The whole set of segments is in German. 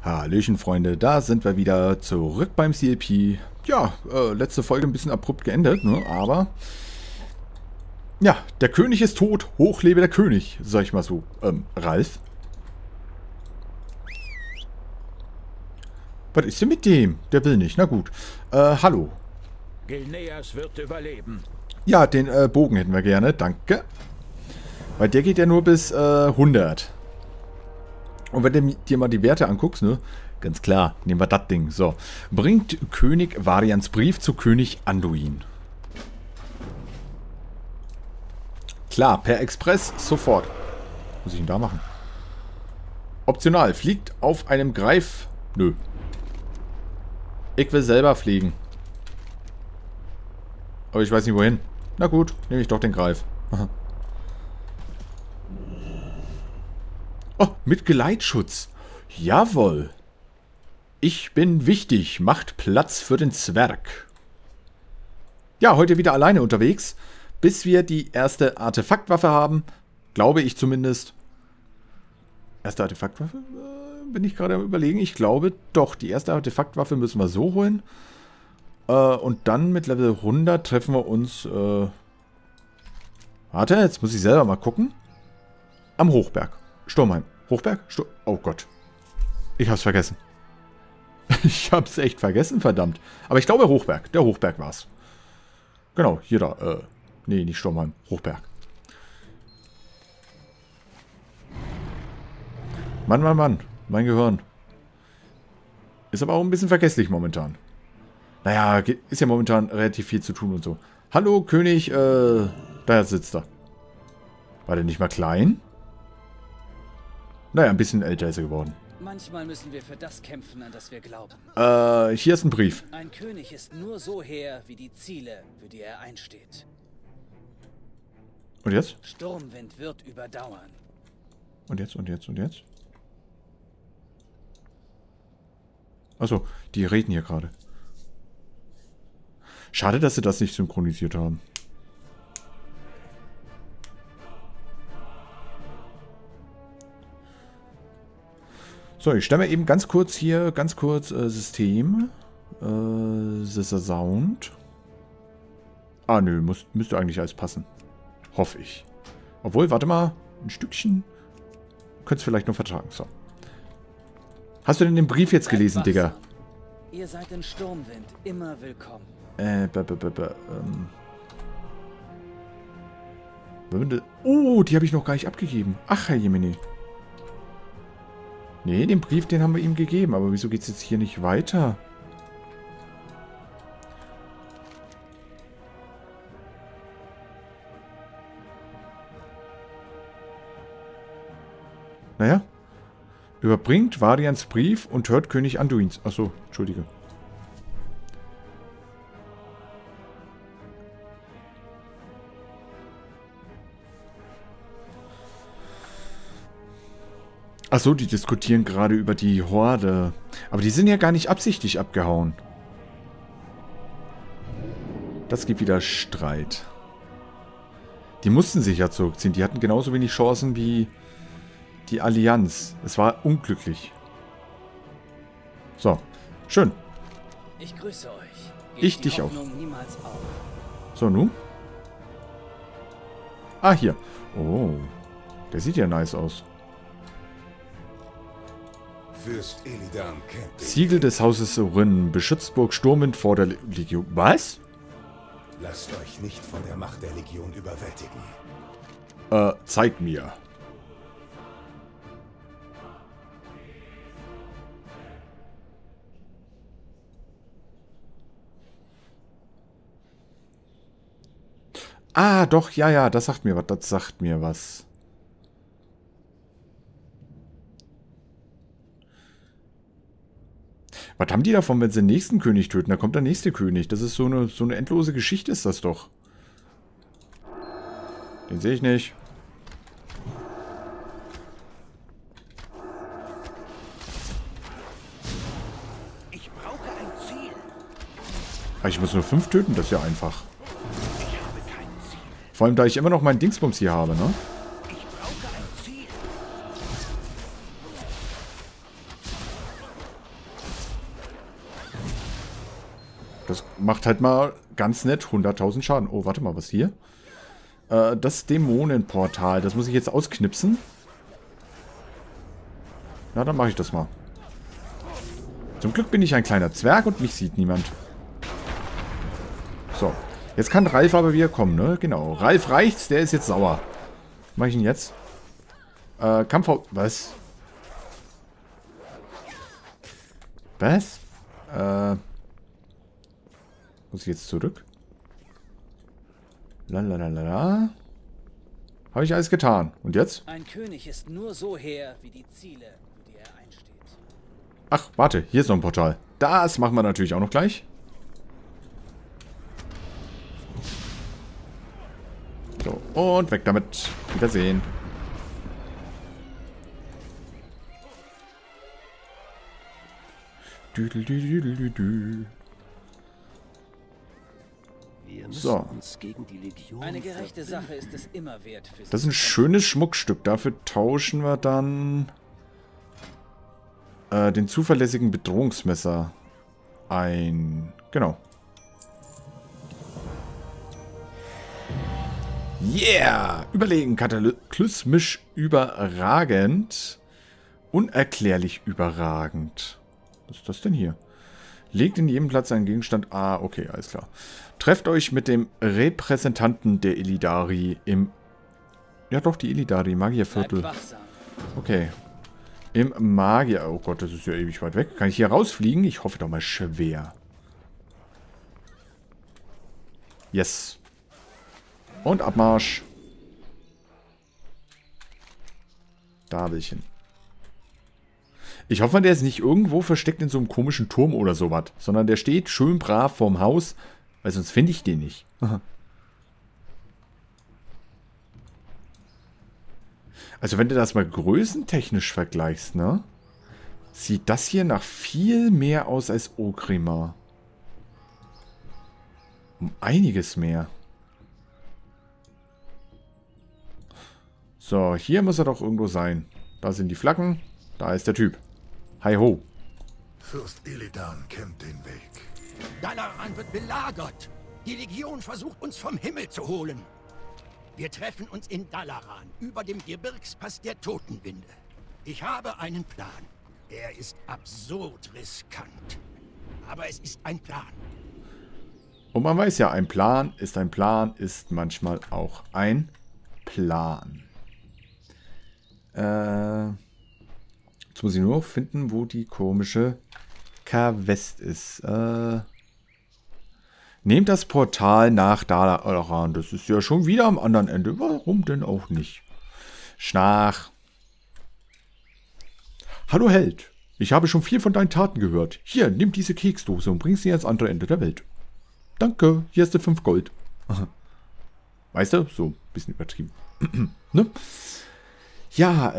Hallöchen, Freunde, da sind wir wieder zurück beim CLP. Ja, letzte Folge ein bisschen abrupt geendet, ne? Aber ja, der König ist tot, hoch lebe der König, sag ich mal so. Ralf? Was ist denn mit dem? Der will nicht, na gut. Hallo. Gilneas wird überleben. Ja, den Bogen hätten wir gerne, danke. Weil der geht ja nur bis 100. Und wenn du dir mal die Werte anguckst, ne? Ganz klar, nehmen wir das Ding. So. Bringt König Varians Brief zu König Anduin. Klar, per Express, sofort. Was muss ich denn da machen? Optional, fliegt auf einem Greif. Nö. Ich will selber fliegen. Aber ich weiß nicht wohin. Na gut, nehme ich doch den Greif. Oh, mit Geleitschutz. Jawohl. Ich bin wichtig. Macht Platz für den Zwerg. Ja, heute wieder alleine unterwegs. Bis wir die erste Artefaktwaffe haben. Glaube ich zumindest. Erste Artefaktwaffe? Bin ich gerade am Überlegen. Ich glaube doch, die erste Artefaktwaffe müssen wir so holen. Und dann mit Level 100 treffen wir uns... Warte, jetzt muss ich selber mal gucken. Am Hochberg. Sturmheim. Hochberg? Oh Gott. Ich hab's vergessen. Ich hab's echt vergessen, verdammt. Aber ich glaube Hochberg. Der Hochberg war's. Genau, hier da. Nee, nicht Sturmheim. Hochberg. Mann, Mann, Mann. Mein Gehirn. Ist aber auch ein bisschen vergesslich momentan. Naja, ist ja momentan relativ viel zu tun und so. Hallo, König, da sitzt er. War der nicht mal klein? Naja, ein bisschen älter ist er geworden. Manchmal müssen wir für das kämpfen, an das wir glauben. Hier ist ein Brief. Ein König ist nur so hehr, wie die Ziele, für die er einsteht. Und jetzt? Sturmwind wird überdauern. Und jetzt, und jetzt, und jetzt? Achso, die reden hier gerade. Schade, dass sie das nicht synchronisiert haben. So, ich stelle mir eben ganz kurz hier, System. This is Sound. Ah, nö, müsste eigentlich alles passen. Hoffe ich. Obwohl, warte mal, ein Stückchen. Könntest vielleicht noch vertragen. So. Hast du denn den Brief jetzt gelesen, Digga? Ihr seid in Sturmwind immer willkommen. Oh, die habe ich noch gar nicht abgegeben. Ach, Herr Jemini. Nee, den Brief, den haben wir ihm gegeben. Aber wieso geht es jetzt hier nicht weiter? Naja. Überbringt Varians Brief und hört König Anduins. Achso, entschuldige. Achso, die diskutieren gerade über die Horde. Aber die sind ja gar nicht absichtlich abgehauen. Das gibt wieder Streit. Die mussten sich ja zurückziehen. Die hatten genauso wenig Chancen wie die Allianz. Es war unglücklich. So, schön. Ich grüße euch. Ich dich auch. Niemals auf. So, nun? Ah, hier. Oh, der sieht ja nice aus. Fürst Illidan kennt dich. Siegel des Hauses Rynn, beschützt Burg Sturmwind vor der Legion. Was? Lasst euch nicht von der Macht der Legion überwältigen. Zeig mir. Ah, doch, ja, das sagt mir was, das sagt mir was. Was haben die davon, wenn sie den nächsten König töten? Da kommt der nächste König. Das ist so eine endlose Geschichte ist das doch. Den sehe ich nicht. Ich brauche ein Ziel. Ah, ich muss nur 5 töten, das ist ja einfach. Ich habe kein Ziel. Vor allem, da ich immer noch meinen Dingsbums hier habe, ne? Ich brauche ein Ziel. Das macht halt mal ganz nett 100.000 Schaden. Oh, warte mal, was hier? Das Dämonenportal. Das muss ich jetzt ausknipsen. Na, dann mache ich das mal. Zum Glück bin ich ein kleiner Zwerg und mich sieht niemand. So. Jetzt kann Ralf aber wieder kommen, ne? Genau. Ralf reicht's, der ist jetzt sauer. Was mache ich denn jetzt? Kampf... Was? Was? Muss ich jetzt zurück? Lalalala. Habe ich alles getan. Und jetzt? Ein König ist nur so hehr, wie die Ziele, für die er einsteht. Ach, warte. Hier ist noch ein Portal. Das machen wir natürlich auch noch gleich. So, und weg damit. Wiedersehen. So. Uns gegen die Legion Eine gerechte Sache ist es immer wert für sie. Das ist ein schönes Schmuckstück. Dafür tauschen wir dann den zuverlässigen Bedrohungsmesser ein. Genau. Yeah! Überlegen, kataklysmisch überragend. Unerklärlich überragend. Was ist das denn hier? Legt in jedem Platz einen Gegenstand. Ah, okay, alles klar. Trefft euch mit dem Repräsentanten der Illidari im... Ja doch, die Illidari, Magierviertel. Bleibt wachsam. Okay. Im Magier... Oh Gott, das ist ja ewig weit weg. Kann ich hier rausfliegen? Ich hoffe doch mal schwer. Yes. Und Abmarsch. Da will ich hin. Ich hoffe, der ist nicht irgendwo versteckt in so einem komischen Turm oder sowas, sondern der steht schön brav vorm Haus, weil sonst finde ich den nicht. Also wenn du das mal größentechnisch vergleichst, ne? Sieht das hier nach viel mehr aus als Orgrimmar. Um einiges mehr. So, hier muss er doch irgendwo sein. Da sind die Flaggen. Da ist der Typ. Hi ho. Fürst Illidan kennt den Weg. Dalaran wird belagert. Die Legion versucht, uns vom Himmel zu holen. Wir treffen uns in Dalaran, über dem Gebirgspass der Totenwinde. Ich habe einen Plan. Er ist absurd riskant. Aber es ist ein Plan. Und man weiß ja, ein Plan ist manchmal auch ein Plan. Jetzt muss ich nur noch finden, wo die komische K-West ist. Nehmt das Portal nach Dalaran. Das ist ja schon wieder am anderen Ende. Warum denn auch nicht? Schnarch. Hallo Held. Ich habe schon viel von deinen Taten gehört. Hier, nimm diese Keksdose und bring sie ans andere Ende der Welt. Danke, hier hast du 5 Gold. Weißt du, so ein bisschen übertrieben. Ne? Ja,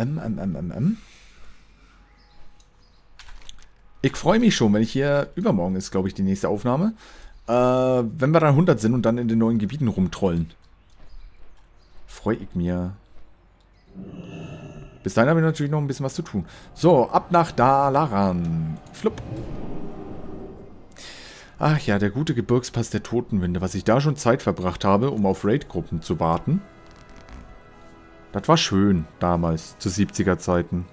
Ich freue mich schon, wenn ich hier... Übermorgen ist, glaube ich, die nächste Aufnahme. Wenn wir dann 100 sind und dann in den neuen Gebieten rumtrollen. Freue ich mir. Bis dahin habe ich natürlich noch ein bisschen was zu tun. So, ab nach Dalaran. Flupp. Ach ja, der gute Gebirgspass der Totenwinde. Was ich da schon Zeit verbracht habe, um auf Raid-Gruppen zu warten. Das war schön damals, zu 70er-Zeiten.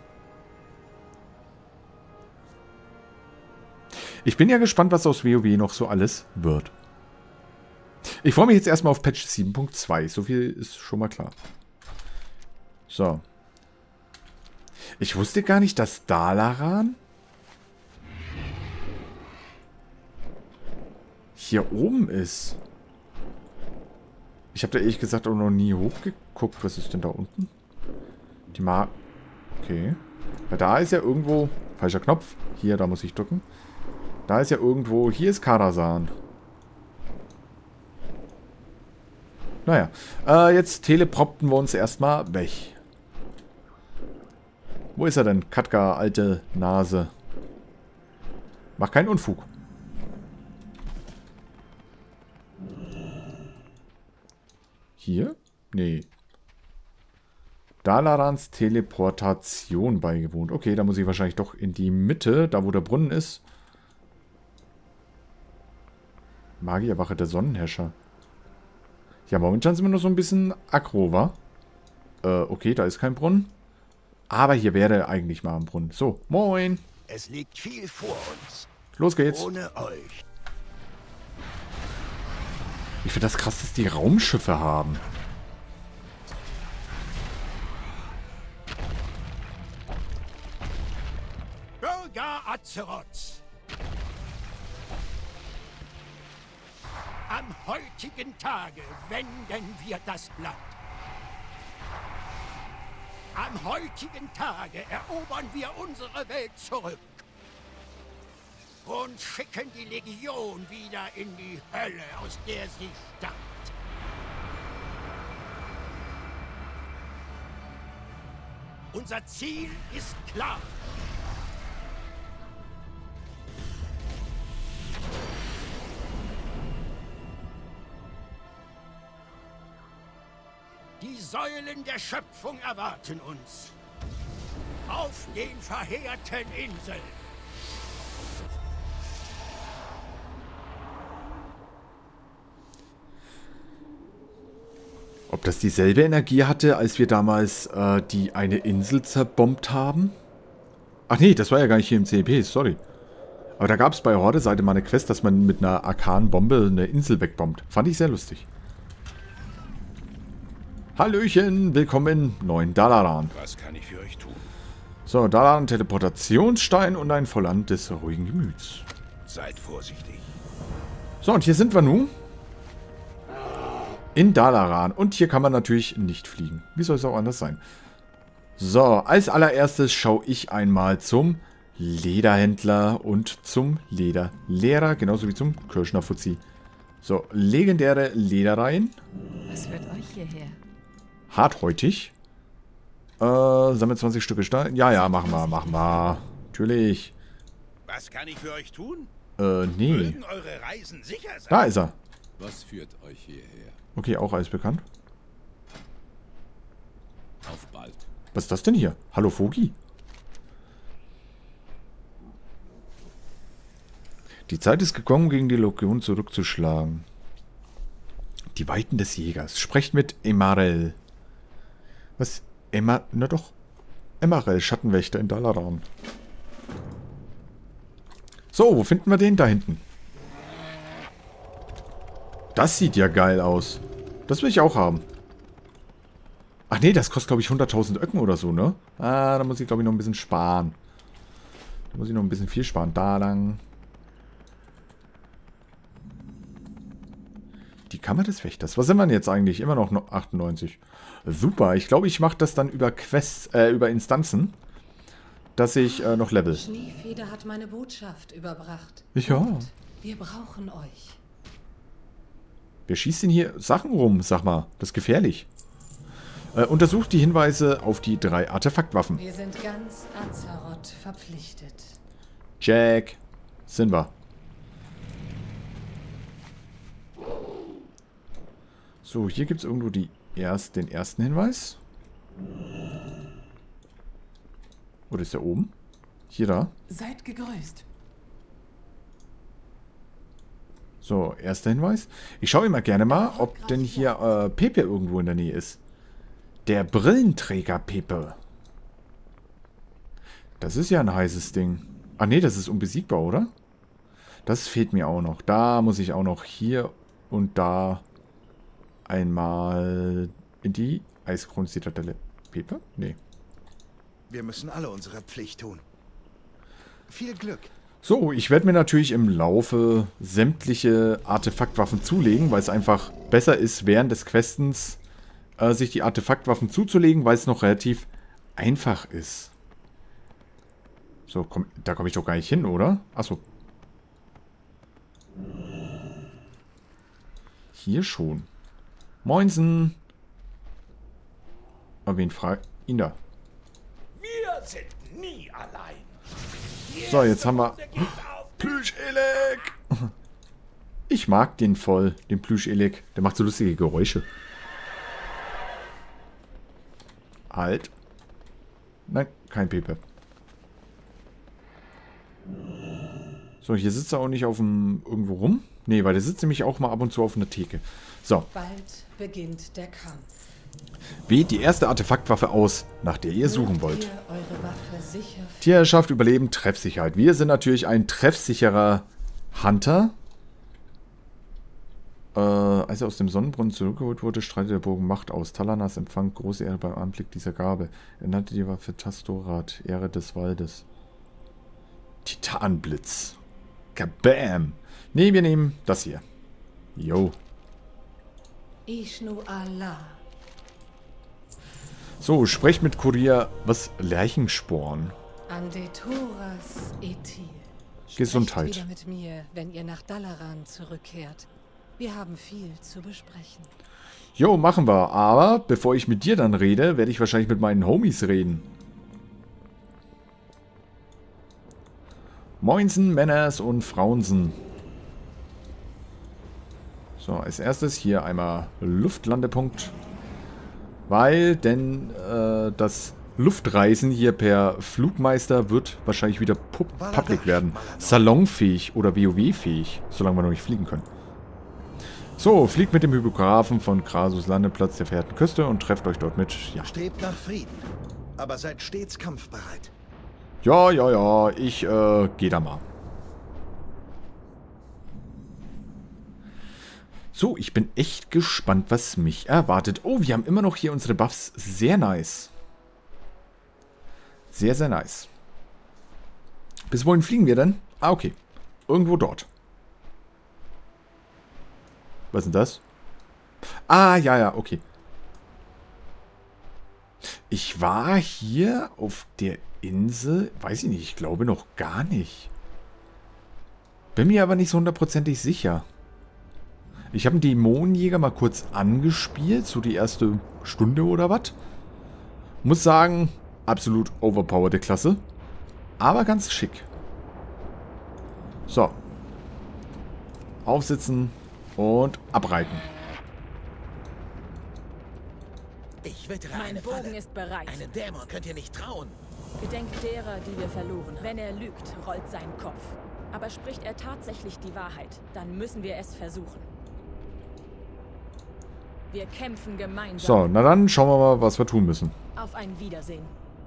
Ich bin ja gespannt, was aus WoW noch so alles wird. Ich freue mich jetzt erstmal auf Patch 7.2. So viel ist schon mal klar. So. Ich wusste gar nicht, dass Dalaran hier oben ist. Ich habe da ehrlich gesagt auch noch nie hochgeguckt. Was ist denn da unten? Die Okay. Weil da ist ja irgendwo... Falscher Knopf. Hier, da muss ich drücken. Da ist ja irgendwo... Hier ist Karasan. Naja. Jetzt teleporten wir uns erstmal weg. Wo ist er denn? Katka, alte Nase. Mach keinen Unfug. Hier? Nee. Dalarans Teleportation beigewohnt. Okay, da muss ich wahrscheinlich doch in die Mitte, da wo der Brunnen ist. Magierwache der Sonnenherrscher. Ja, momentan sind wir noch so ein bisschen aggro, wa? Okay, da ist kein Brunnen. Aber hier wäre eigentlich mal ein Brunnen. So, moin. Es liegt viel vor uns. Los geht's. Ohne euch. Ich finde das krass, dass die Raumschiffe haben. Bürger Azeroths. Am heutigen Tage wenden wir das Blatt. Am heutigen Tage erobern wir unsere Welt zurück. Und schicken die Legion wieder in die Hölle, aus der sie stammt. Unser Ziel ist klar. Die Säulen der Schöpfung erwarten uns. Auf den verheerten Inseln. Ob das dieselbe Energie hatte, als wir damals die eine Insel zerbombt haben? Ach nee, das war ja gar nicht hier im CEP, sorry. Aber da gab es bei Horde-Seite mal eine Quest, dass man mit einer arkanen Bombe eine Insel wegbombt. Fand ich sehr lustig. Hallöchen, willkommen in neuen Dalaran. Was kann ich für euch tun? So, Dalaran, Teleportationsstein und ein Volland des ruhigen Gemüts. Seid vorsichtig. So, und hier sind wir nun. In Dalaran. Und hier kann man natürlich nicht fliegen. Wie soll es auch anders sein? So, als allererstes schaue ich einmal zum Lederhändler und zum Lederlehrer, genauso wie zum Kirschner-Fuzzi. So, legendäre Lederreihen. Was führt euch hierher? Harthäutig. Sammelt 20 Stücke Stein. Ja, machen wir. Natürlich. Was kann ich für euch tun? Nee. Mögen eure Reisen sicher sein. Da ist er. Was führt euch hierher? Okay, auch alles bekannt. Auf bald. Was ist das denn hier? Hallo, Vogi. Die Zeit ist gekommen, gegen die Legion zurückzuschlagen. Die Weiten des Jägers. Sprecht mit Emarel. Was? Na doch. Emarel, Schattenwächter in Dalaran. So, wo finden wir den? Da hinten. Das sieht ja geil aus. Das will ich auch haben. Ach nee, das kostet, glaube ich, 100.000 Öcken oder so, ne? Ah, da muss ich, glaube ich, noch ein bisschen sparen. Da muss ich noch ein bisschen viel sparen. Da lang. Die Kammer des Wächters. Was sind wir denn jetzt eigentlich? Immer noch 98. Super. Ich glaube, ich mache das dann über Quests, über Instanzen, dass ich noch level. Schneefeder hat meine Botschaft überbracht. Ja. Und wir brauchen euch. Wer schießt denn hier Sachen rum? Sag mal. Das ist gefährlich. Untersucht die Hinweise auf die 3 Artefaktwaffen. Wir sind ganz Azeroth verpflichtet. Jack. Sind wir. So, hier gibt es irgendwo den ersten Hinweis. Oder ist der oben? Hier da. Seid gegrüßt. So, erster Hinweis. Ich schaue immer gerne mal, ob denn hier Pepe irgendwo in der Nähe ist. Der Brillenträger Pepe. Das ist ja ein heißes Ding. Ah ne, das ist unbesiegbar, oder? Das fehlt mir auch noch. Da muss ich auch noch hier und da einmal in die Eiskronenzitadelle. Pepe? Nee. Wir müssen alle unsere Pflicht tun. Viel Glück. So, ich werde mir natürlich im Laufe sämtliche Artefaktwaffen zulegen, weil es einfach besser ist, während des Questens sich die Artefaktwaffen zuzulegen, weil es noch relativ einfach ist. So, da komme ich doch gar nicht hin, oder? Achso. Hier schon. Moinsen. Aber wen fragt ihn da? Wir sind nie allein. So, jetzt haben wir Plüschelek. Ich mag den voll, den Plüschelek. Der macht so lustige Geräusche. Halt. Nein, kein Pepe. So, hier sitzt er auch nicht auf dem irgendwo rum. Nee, weil der sitzt nämlich auch mal ab und zu auf einer Theke. So. Bald beginnt der Kampf. Wählt die erste Artefaktwaffe aus, nach der ihr suchen wollt. Ihr eure Waffe sicher. Tierherrschaft, Überleben, Treffsicherheit. Wir sind natürlich ein treffsicherer Hunter. Als er aus dem Sonnenbrunnen zurückgeholt wurde, streitet der Bogen Macht aus. Talanas empfang große Ehre beim Anblick dieser Gabe. Er nannte die Waffe Tastorat, Ehre des Waldes. Titanblitz. Kabam! Nee, wir nehmen das hier. Jo. Ishnu Allah. So, sprecht mit Kurier, was Lerchensporn. Andetoras Etil. Gesundheit. Sprecht wieder mit mir, wenn ihr nach Dalaran zurückkehrt. Wir haben viel zu besprechen. Jo, machen wir. Aber bevor ich mit dir dann rede, werde ich wahrscheinlich mit meinen Homies reden. Moinsen, Männers und Frauensen. So, als erstes hier einmal Luftlandepunkt. Weil, denn das Luftreisen hier per Flugmeister wird wahrscheinlich wieder public werden. Salonfähig oder WoW-fähig, solange wir noch nicht fliegen können. So, fliegt mit dem Hypographen von Krasus Landeplatz der verheerten Küste und trefft euch dort mit, ja. Strebt nach Frieden, aber seid stets kampfbereit. Ja, ich gehe da mal. So, ich bin echt gespannt, was mich erwartet. Oh, wir haben immer noch hier unsere Buffs. Sehr nice. Sehr, sehr nice. Bis wohin fliegen wir denn? Ah, okay. Irgendwo dort. Was ist denn das? Ah, ja, okay. Ich war hier auf der Insel, weiß ich nicht, ich glaube noch gar nicht. Bin mir aber nicht so hundertprozentig sicher. Ich habe einen Dämonenjäger mal kurz angespielt, so die erste Stunde oder was. Muss sagen, absolut overpowerte Klasse. Aber ganz schick. So. Aufsitzen und abreiten. Ich wittere Mein eine Bogen Falle. ist bereit. Einen Dämon könnt ihr nicht trauen. Gedenkt derer, die wir verloren. Wenn er lügt, rollt sein Kopf. Aber spricht er tatsächlich die Wahrheit, dann müssen wir es versuchen. Wir kämpfen gemeinsam. So, na dann schauen wir mal, was wir tun müssen. Auf ein Wiedersehen.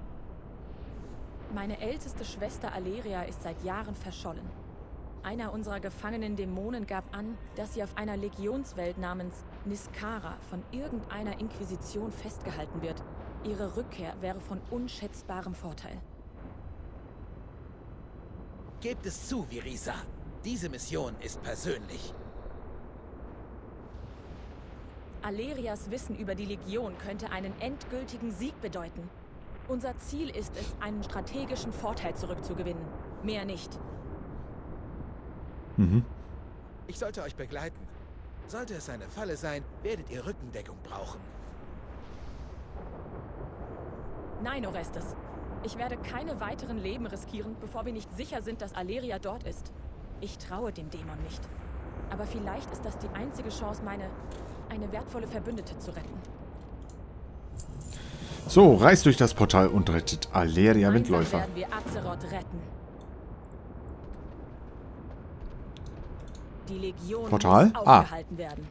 Meine älteste Schwester Aleria ist seit Jahren verschollen. Einer unserer gefangenen Dämonen gab an, dass sie auf einer Legionswelt namens Niskara von irgendeiner Inquisition festgehalten wird. Ihre Rückkehr wäre von unschätzbarem Vorteil. Gebt es zu, Virisa. Diese Mission ist persönlich. Alerias Wissen über die Legion könnte einen endgültigen Sieg bedeuten. Unser Ziel ist es, einen strategischen Vorteil zurückzugewinnen. Mehr nicht. Ich sollte euch begleiten. Sollte es eine Falle sein, werdet ihr Rückendeckung brauchen. Nein, Orestes. Ich werde keine weiteren Leben riskieren, bevor wir nicht sicher sind, dass Aleria dort ist. Ich traue dem Dämon nicht. Aber vielleicht ist das die einzige Chance, eine wertvolle Verbündete zu retten. So, reist durch das Portal und rettet Aleria Gemeinsam Windläufer. werden wir Azeroth retten. Die Legion Portal? muss aufgehalten werden.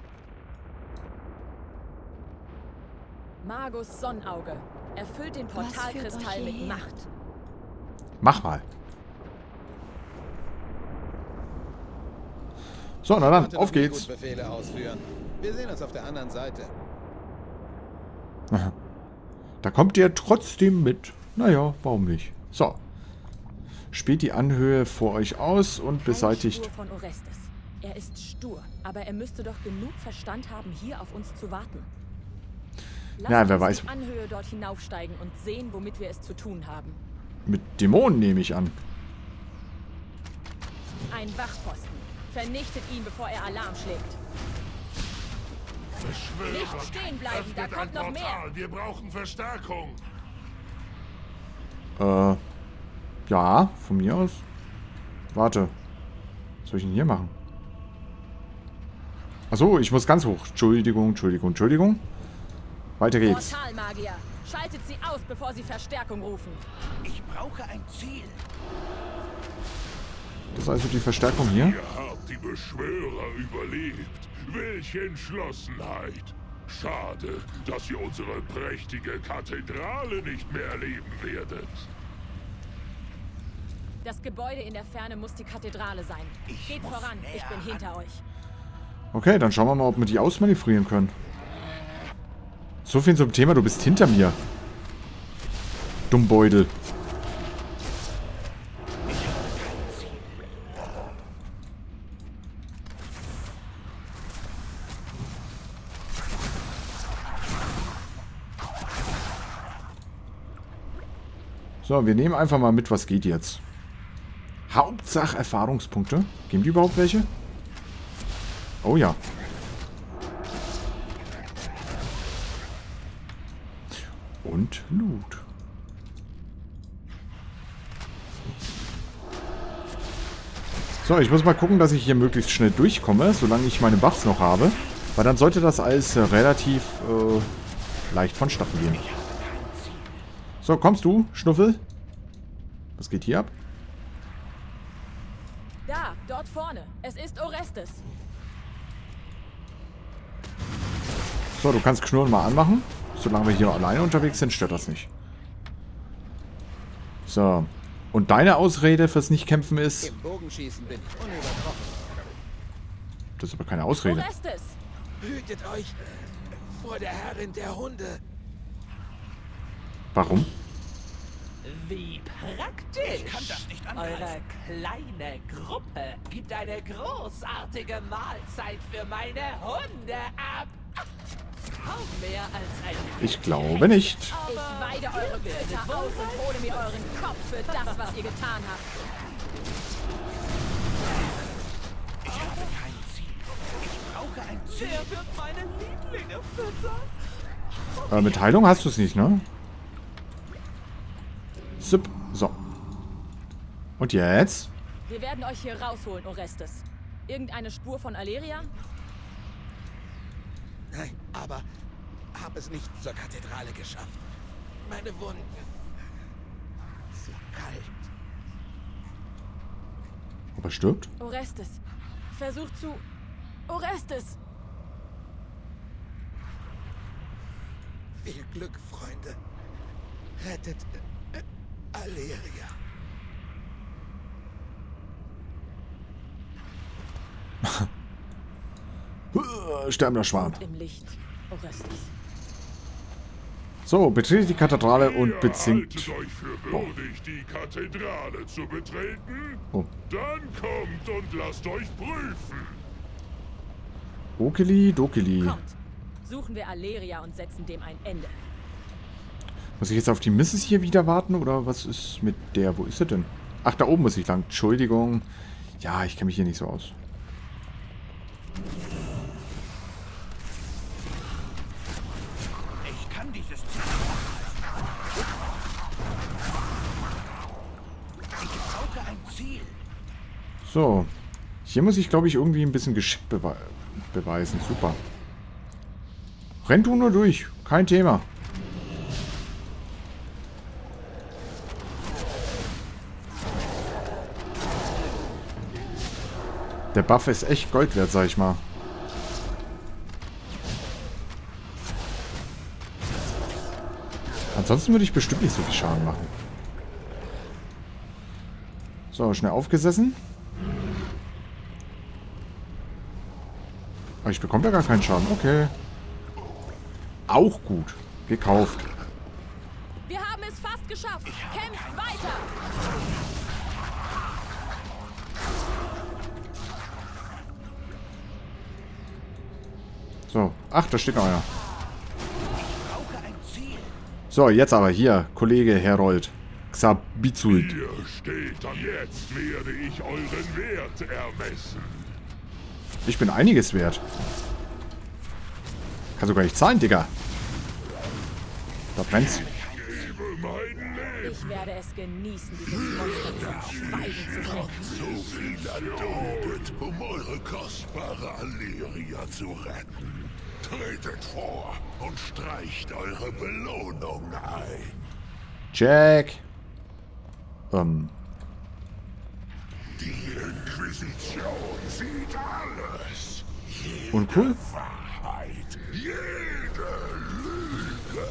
Magus Sonnenauge. Erfüllt den Portalkristall mit Macht. Mach mal. So, na dann, auf geht's. Befehle ausführen. Wir sehen uns auf der anderen Seite. Da kommt ihr trotzdem mit. Naja, warum nicht? So. Spielt die Anhöhe vor euch aus und beseitigt... Keine Spur von Orestes. Er ist stur, aber er müsste doch genug Verstand haben, hier auf uns zu warten. Ja, wer uns weiß. die Anhöhe dort hinaufsteigen und sehen, womit wir es zu tun haben. Mit Dämonen nehme ich an. Ein Wachposten. Vernichtet ihn, bevor er Alarm schlägt. Nicht stehen bleiben, da kommt noch mehr. Wir brauchen Verstärkung. Ja, von mir aus. Warte. Was soll ich denn hier machen? Achso, ich muss ganz hoch. Entschuldigung. Weiter geht's. Portalmagier, schaltet sie aus, bevor sie Verstärkung rufen. Ich brauche ein Ziel. Das ist also die Verstärkung hier. Ihr habt die Beschwörer überlebt. Welche Entschlossenheit. Schade, dass ihr unsere prächtige Kathedrale nicht mehr erleben werdet. Das Gebäude in der Ferne muss die Kathedrale sein. Geht voran, ich bin hinter euch. Okay, dann schauen wir mal, ob wir die ausmanövrieren können. So viel zum Thema, du bist hinter mir. Dummbeutel. So, wir nehmen einfach mal mit, was geht jetzt. Hauptsache Erfahrungspunkte. Geben die überhaupt welche? Oh ja. Und Loot. So, ich muss mal gucken, dass ich hier möglichst schnell durchkomme, solange ich meine Buffs noch habe. Weil dann sollte das alles relativ leicht vonstatten gehen. So, kommst du, Schnuffel? Was geht hier ab? Da, dort vorne. Es ist Orestes. So, du kannst Knurren mal anmachen. Solange wir hier alleine unterwegs sind, stört das nicht. So. Und deine Ausrede fürs Nicht-Kämpfen ist... Im Bogenschießen bin ich unübertroffen. Das ist aber keine Ausrede. Orestes! Hütet euch vor der Herrin der Hunde. Warum? Wie praktisch! Ich kann das nicht Eure kleine Gruppe gibt eine großartige Mahlzeit für meine Hunde ab. Kaum mehr als ein... Ich glaube nicht. Ich weide eure Götter aus und hole mir euren Kopf für das, was ihr getan habt. Ich habe kein Ziel. Ich brauche ein Ziel. Wer wird meine Lieblinge füttern? Mit Heilung hast du es nicht, ne? Zip. So. Und jetzt? Wir werden euch hier rausholen, Orestes. Irgendeine Spur von Aleria? Nein, aber habe es nicht zur Kathedrale geschafft. Meine Wunden. So kalt. Ob er stirbt? Orestes. Versucht zu... Orestes! Viel Glück, Freunde. Rettet Aleria. Sterbender Schwan. Im Licht, Orestes. So, betrete die Kathedrale und Ihr bezingt... haltet euch für würdig, die Kathedrale zu betreten? Oh. Dann kommt und lasst euch prüfen. Dokeli, Dokeli. Kommt. Suchen wir Aleria und setzen dem ein Ende. Muss ich jetzt auf die Misses hier wieder warten? Oder was ist mit der? Wo ist sie denn? Ach, da oben muss ich lang. Entschuldigung. Ja, ich kenne mich hier nicht so aus. Ich kann dieses Ziel. Ich brauche ein Ziel. So. Hier muss ich, glaube ich, irgendwie ein bisschen Geschick beweisen. Super. Renn du nur durch. Kein Thema. Der Buff ist echt Gold wert, sag ich mal. Ansonsten würde ich bestimmt nicht so viel Schaden machen. So, schnell aufgesessen. Aber ich bekomme ja gar keinen Schaden. Okay. Auch gut. Gekauft. Wir haben es fast geschafft. Kämpft weiter. So. Ach, da steht noch einer. So, jetzt aber hier, Kollege Herold. Xabizult. Hier steht, jetzt werde ich euren Wert ermessen. Ich bin einiges wert. Kann sogar nicht zahlen, Digga. Da brennt's. Gebe mein Leben. Ich werde es genießen, dieses Monster zum Schweigen zu bringen. So viel erduldet, um eure kostbare Aleria zu retten. Tretet vor und streicht eure Belohnung ein. Jack. Die Die Inquisition sieht alles. Jede Uncool? Wahrheit, jede Lüge.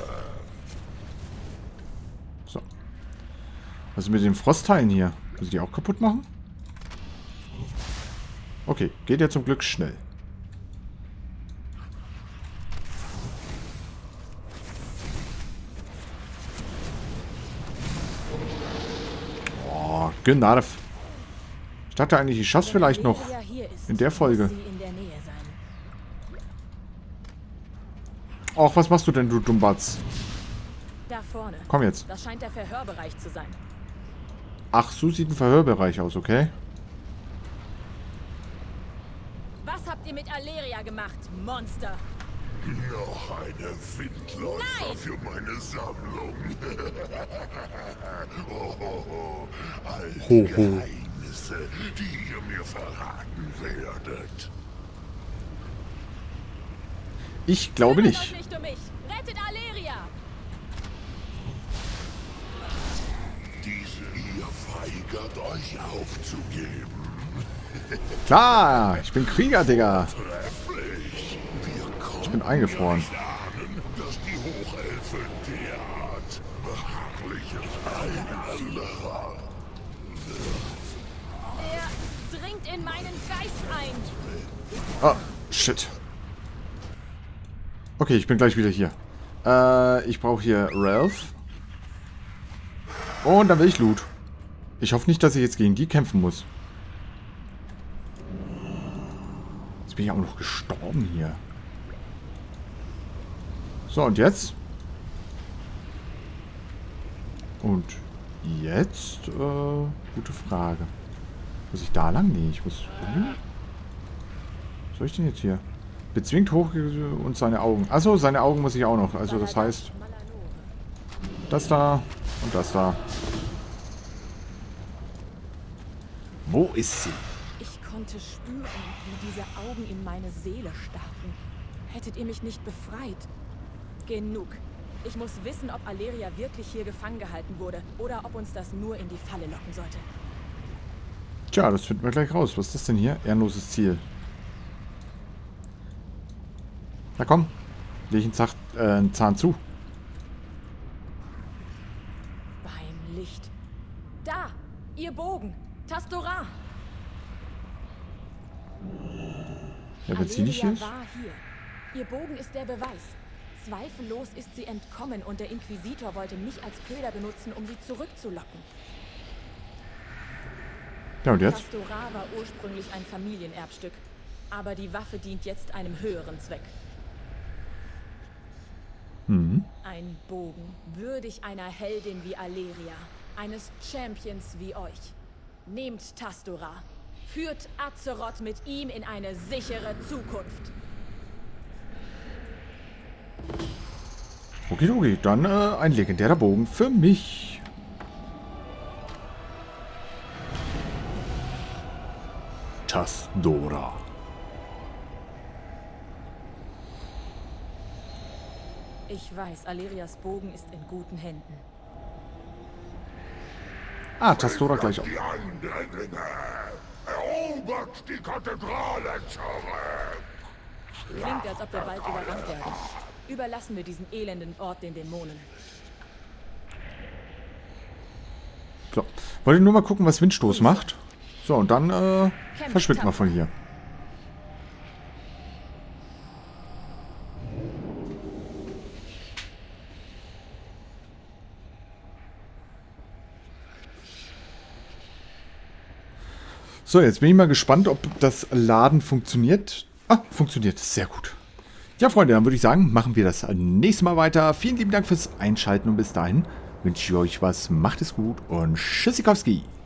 So. Was ist mit den Frostteilen hier? Muss ich die auch kaputt machen? Okay, geht ja zum Glück schnell. Oh, Gnarf. Ich dachte eigentlich, ich schaff's vielleicht noch in der Folge. Och, was machst du denn, du Dummbatz? Da vorne. Komm jetzt. Das scheint der Verhörbereich zu sein. Ach, so sieht ein Verhörbereich aus, okay? Was habt ihr mit Aleria gemacht, Monster? Noch eine Windläufer für meine Sammlung. All die Geheimnisse, die ihr mir verraten werdet. Ich glaube nicht. Kümmert euch nicht um mich. Rettet Aleria! Ihr weigert euch aufzugeben. Klar, ich bin Krieger, Digga. Trefflich. Ich bin eingefroren. Ahnen, dass die Hochelfe derart beharrlich ist. Ein anderer. Er dringt in meinen Geist ein. Oh, shit. Okay, ich bin gleich wieder hier. Ich brauche hier Ralph. Und dann will ich Loot. Ich hoffe nicht, dass ich jetzt gegen die kämpfen muss. Jetzt bin ich auch noch gestorben hier. So, und jetzt? Und jetzt? Gute Frage. Muss ich da lang? Nee, ich muss... Was soll ich denn jetzt hier? Bezwingt hoch und seine Augen. Achso, seine Augen muss ich auch noch. Also das heißt... Das da und das da. Wo ist sie? Ich konnte spüren, wie diese Augen in meine Seele starrten. Hättet ihr mich nicht befreit? Genug. Ich muss wissen, ob Aleria wirklich hier gefangen gehalten wurde oder ob uns das nur in die Falle locken sollte. Tja, das finden wir gleich raus. Was ist das denn hier? Ehrenloses Ziel. Na komm, leg ich einen Zahn zu. Beim Licht. Da! Ihr Bogen! Tastora! Ja, wenn sie nicht hier ist? War hier. Ihr Bogen ist der Beweis. Zweifellos ist sie entkommen und der Inquisitor wollte mich als Köder benutzen, um sie zurückzulocken. Ja, und jetzt? Tastora war ursprünglich ein Familienerbstück, aber die Waffe dient jetzt einem höheren Zweck. Ein Bogen, würdig einer Heldin wie Aleria, eines Champions wie euch. Nehmt Tastora, führt Azeroth mit ihm in eine sichere Zukunft. Okay, dann ein legendärer Bogen für mich. Tastora. Ich weiß, Alerias Bogen ist in guten Händen. Ah, Tastora gleich auch. Die Eindringlinge! Erobert die Kathedrale zurück! Klingt, als ob wir bald überrannt werden. Überlassen wir diesen elenden Ort den Dämonen. So, wollte nur mal gucken, was Windstoß macht. So, und dann verschwinden wir von hier. So, jetzt bin ich mal gespannt, ob das Laden funktioniert. Ah, funktioniert. Sehr gut. Ja, Freunde, dann würde ich sagen, machen wir das nächste Mal weiter. Vielen lieben Dank fürs Einschalten und bis dahin wünsche ich euch was. Macht es gut und Tschüssikowski.